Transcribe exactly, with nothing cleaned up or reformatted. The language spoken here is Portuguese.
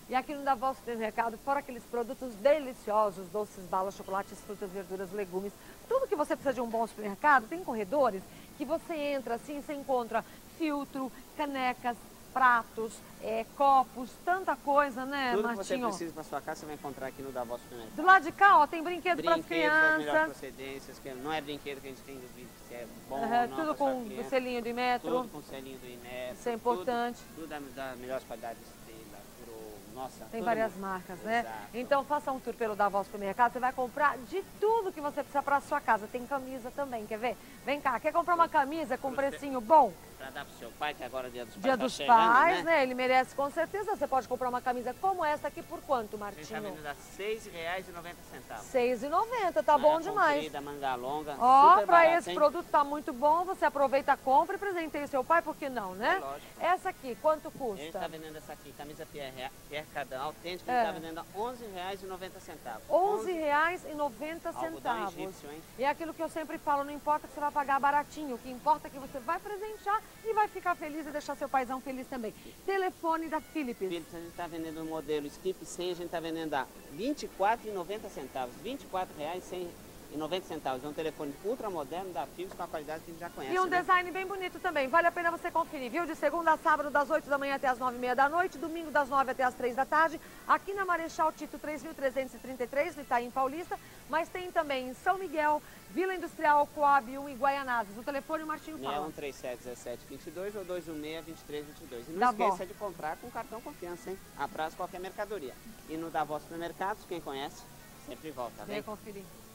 E aqui no Davó Supermercado, fora aqueles produtos deliciosos, doces, balas, chocolates, frutas, verduras, legumes, tudo que você precisa de um bom supermercado, tem corredores que você entra assim, você encontra filtro, canecas, pratos, é, copos, tanta coisa, né, Tudo Martinho? que você precisa para sua casa, você vai encontrar aqui no Davó Supermercado. Do lado de cá, ó, tem brinquedo para as Brinquedos das melhores crianças. procedências, que não é brinquedo que a gente tem dúvida se é bom Uhum, ou não tudo para com sua o criança. selinho do Imetro. Tudo com selinho do Imetro. Isso é importante. Tudo, tudo da, da melhor qualidade, Estrela, Pro, nossa. Tem tudo várias bom. marcas, né? Exato. Então faça um tour pelo Davó Supermercado, você vai comprar de tudo que você precisa para a sua casa. Tem camisa também, quer ver? Vem cá, quer comprar uma camisa com precinho bom? Para dar pro seu pai, que agora é dia dos pais. Dia tá dos chegando, pais, né? né? Ele merece com certeza. Você pode comprar uma camisa como essa aqui por quanto, A gente está Martinho? vendendo a seis reais e noventa centavos. seis reais e noventa centavos, tá bom Manga demais. comprida, manga longa, Ó, super pra barato, esse hein? produto tá muito bom, você aproveita, compra e presenteia seu pai, por que não, né? É lógico. Essa aqui, quanto A gente está custa? vendendo essa aqui, camisa Pierre, Pierre Cardin autêntica, É. a gente está vendendo a onze reais e noventa centavos. onze reais e noventa Algodão centavos. egípcio, hein? E é aquilo que eu sempre falo, não importa que você vai pagar baratinho, o que importa é que você vai presentear e vai ficar feliz e deixar seu paizão feliz também. Telefone da Philips. Philips, a gente está vendendo o modelo Skip cem, a gente está vendendo a vinte e quatro reais e noventa centavos. vinte e quatro reais e cem e noventa centavos. É um telefone ultra moderno da Philips com a qualidade que a gente já conhece. E um né? design bem bonito também. Vale a pena você conferir, viu? De segunda a sábado, das oito da manhã até as nove e meia da noite. Domingo, das nove até as três da tarde. Aqui na Marechal Tito três mil trezentos e trinta e três, no Itaim Paulista. Mas tem também em São Miguel, Vila Industrial, Coab um e Guaianazes. O telefone o Martinho seis fala. um três sete, dezessete, vinte e dois ou dois um seis, vinte e três, vinte e dois. E não Tá esqueça bom. de comprar com cartão confiança, hein? A prazo qualquer mercadoria. E no Davó Supermercados, quem conhece, sempre volta, Vem vem? conferir.